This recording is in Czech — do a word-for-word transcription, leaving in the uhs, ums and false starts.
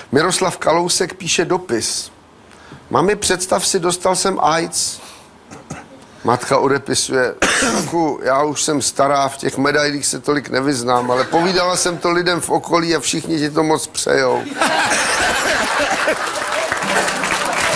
Miroslav Kalousek píše dopis. Mami, představ si, dostal jsem AIDS. Matka odepisuje, já už jsem stará, v těch medailích se tolik nevyznám, ale povídala jsem to lidem v okolí a všichni ti to moc přejou.